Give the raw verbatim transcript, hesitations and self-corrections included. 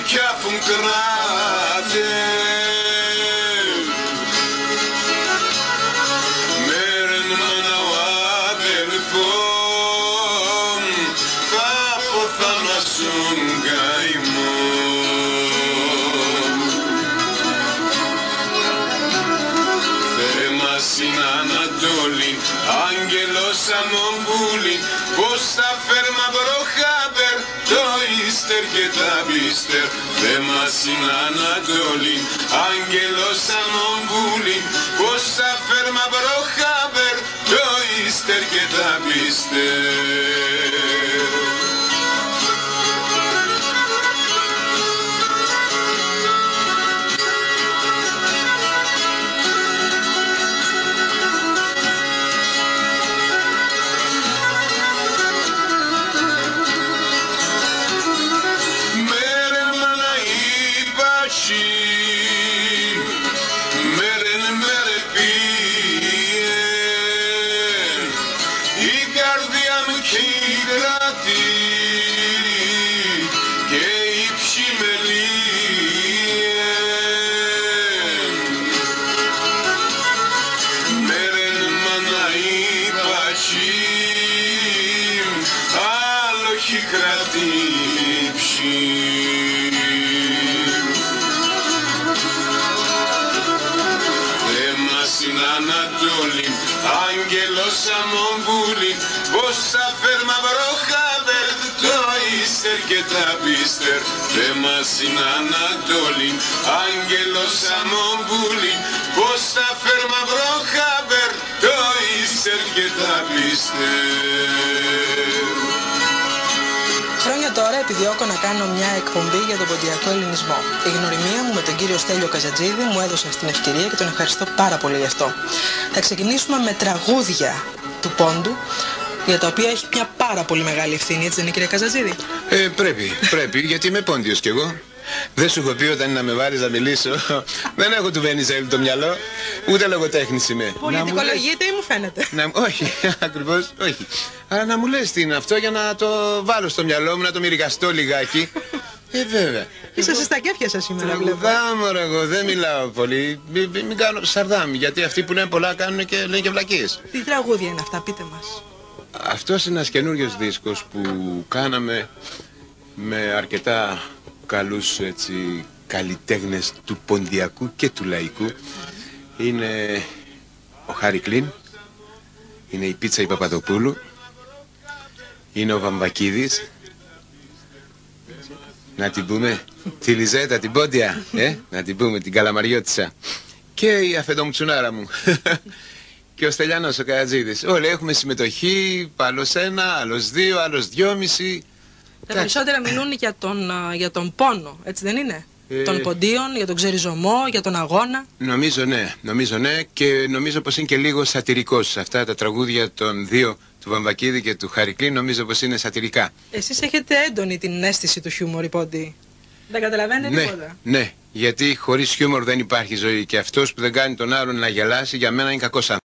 κι αφούν κράτε μέρεν μάνα ο αδελφόν θα αποθανασούν καημόν. Θεέ μας είναι Ανατόλη, άγγελος αμομπούλη, πως θα φέρμα βροχάμπερ το ύστερ και τα πίστερ. Θεέ μας είναι Ανατόλη, άγγελος αμομπούλη, πως θα φέρμα βροχάμπερ το ύστερ και τα πίστερ. Μέρεν μέρε πιεν η καρδιά μου και η κράτη και η ψημελίεν. Μέρεν μάνα υπachim άλοχη κράτη ψημ. Στην Ανατόλη, άγγελος αμομπούλη, πως θα φέρμα βροχάβερ το ύστερ και τα πίστερ. Θεέ μας στην Ανατόλη, άγγελος αμομπούλη, πως θα φέρμα βροχάβερ το ύστερ και τα πίστερ. Χρόνια τώρα επιδιώκω να κάνω μια εκπομπή για τον ποντιακό ελληνισμό. Η γνωριμία μου με τον κύριο Στέλιο Καζατζίδη μου έδωσε αυτή την ευκαιρία και τον ευχαριστώ πάρα πολύ γι' αυτό. Θα ξεκινήσουμε με τραγούδια του πόντου, για τα οποία έχει μια πάρα πολύ μεγάλη ευθύνη, έτσι δεν είναι, κύριε Καζατζίδη? Ε, πρέπει, πρέπει, γιατί είμαι πόντιος κι εγώ. Δεν σου έχω πει όταν είναι να με βάλεις να μιλήσω? Δεν έχω του Βενιζέλου το μυαλό, ούτε λογοτέχνης είμαι. Πολιτικολογείτε ή μου φαίνεται? Να, όχι, ακριβώς, όχι. Αλλά να μου λες τι είναι αυτό για να το βάλω στο μυαλό μου, να το μυρικαστώ λιγάκι. Ε, βέβαια. Είσαστε στα κέφια σας σήμερα, βλέπω. Τραγουδά, μωρέ, εγώ δεν μιλάω πολύ. Μην, μην, μην κάνω σαρδάμ, γιατί αυτοί που λένε πολλά κάνουν και λένε και βλακίες. Τι τραγούδια είναι αυτά, πείτε μας. Αυτός είναι ένας καινούριος δίσκος που κάναμε με αρκετά καλούς έτσι καλλιτέχνες του ποντιακού και του λαϊκού. Είναι ο Χάρη Κλίν, είναι η Πίτσα η Παπαδοπούλου, είναι ο Βαμβακίδης, να την πούμε τη Λιζέτα την Πόντια, ε? να την πούμε την Καλαμαριώτισσα, και η Αφεντομουτσουνάρα μου και ο Στελιανός ο Καζατζίδης. Όλοι έχουμε συμμετοχή, άλλος ένα, άλλος δύο, άλλος δυόμιση. Τα περισσότερα μιλούν για τον, για τον πόνο, έτσι δεν είναι? Ε... Των ποντίων, για τον ξεριζωμό, για τον αγώνα. Νομίζω ναι, νομίζω ναι, και νομίζω πως είναι και λίγο σατυρικός. Αυτά τα τραγούδια των δύο, του Βαμβακίδη και του Χαρικλή, νομίζω πως είναι σατυρικά. Εσείς έχετε έντονη την αίσθηση του χιούμορ, οι πόντιοι. Δεν καταλαβαίνετε ναι, τίποτα? Ναι, γιατί χωρίς χιούμορ δεν υπάρχει ζωή, και αυτός που δεν κάνει τον άλλον να γελάσει για μένα είναι κακός άνθρωπος.